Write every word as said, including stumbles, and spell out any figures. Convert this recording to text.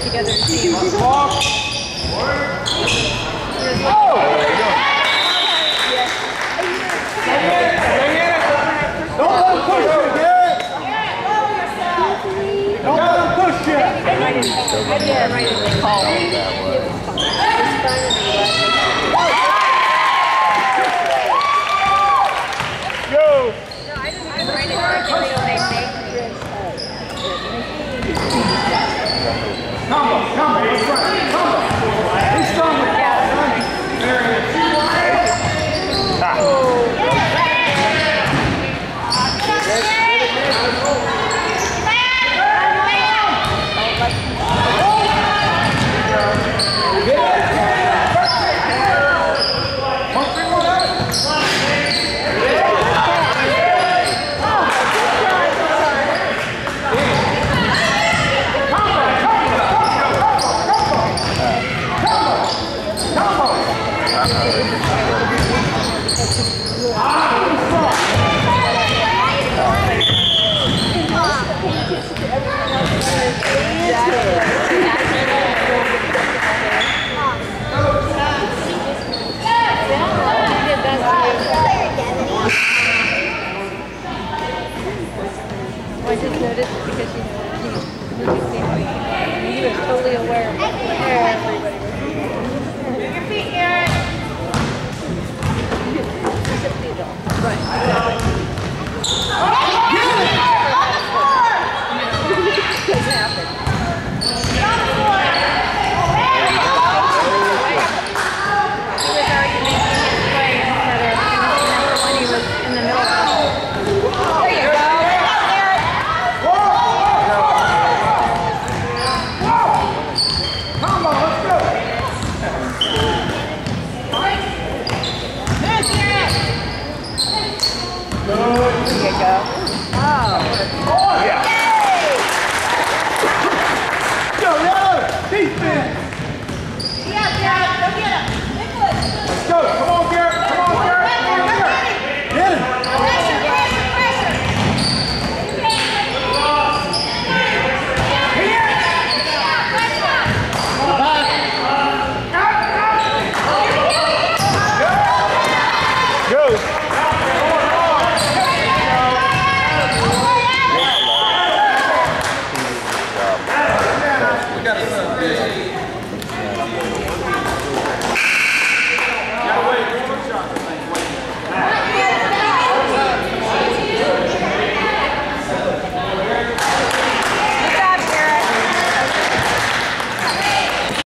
together to see him. Don't let him push you, kid! Don't let him push you! I didn't, I didn't write it in call. It was fun. It was fun to me. Go! No, I didn't even write it. I think they make Come on, come on, he's right. Come on. He's strong with that. There it is. I just noticed because she, she really seemed like he was totally aware of where everybody was. Move your feet, Aaron. Right, exactly. Doesn't happen. He was already making his play instead of finishing up when he was in the middle. There you go. There you go. Wow.